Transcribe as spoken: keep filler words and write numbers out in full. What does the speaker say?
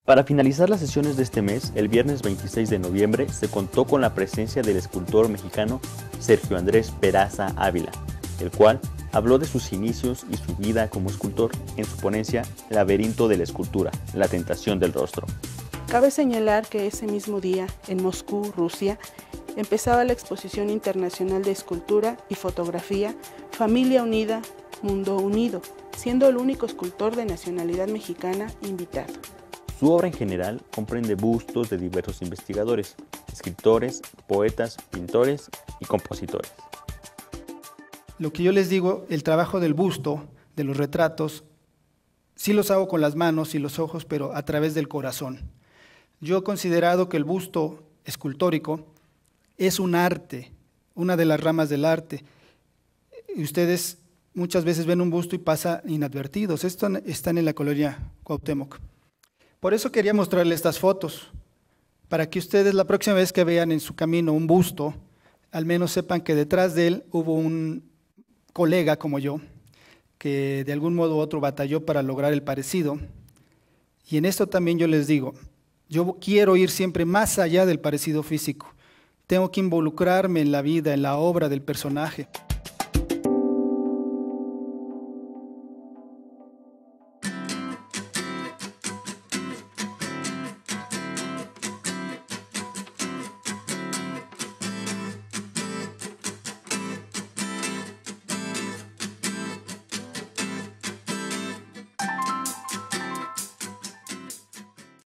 Para finalizar las sesiones de este mes, el viernes veintiséis de noviembre se contó con la presencia del escultor mexicano Sergio Andrés Peraza Ávila, el cual habló de sus inicios y su vida como escultor en su ponencia Laberinto de la escultura, la tentación del rostro. Cabe señalar que ese mismo día, en Moscú, Rusia, empezaba la Exposición Internacional de Escultura y Fotografía Familia Unida, Mundo Unido, siendo el único escultor de nacionalidad mexicana invitado. Su obra en general comprende bustos de diversos investigadores, escritores, poetas, pintores y compositores. Lo que yo les digo, el trabajo del busto, de los retratos, sí los hago con las manos y los ojos, pero a través del corazón. Yo he considerado que el busto escultórico es un arte, una de las ramas del arte. Y ustedes muchas veces ven un busto y pasa inadvertidos. Esto están en la colonia Cuauhtémoc. Por eso quería mostrarles estas fotos, para que ustedes la próxima vez que vean en su camino un busto, al menos sepan que detrás de él hubo un colega como yo, que de algún modo u otro batalló para lograr el parecido. Y en esto también yo les digo, yo quiero ir siempre más allá del parecido físico. Tengo que involucrarme en la vida, en la obra del personaje.